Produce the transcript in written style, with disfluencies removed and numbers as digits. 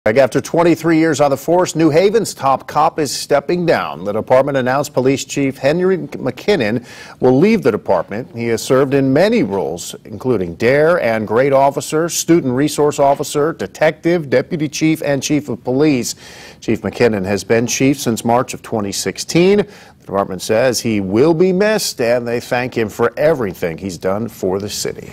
After 23 years on the force, New Haven's top cop is stepping down. The department announced Police Chief Henry McKinnon will leave the department. He has served in many roles, including DARE and Grade Officer, Student Resource Officer, Detective, Deputy Chief, and Chief of Police. Chief McKinnon has been chief since March of 2016. The department says he will be missed, and they thank him for everything he's done for the city.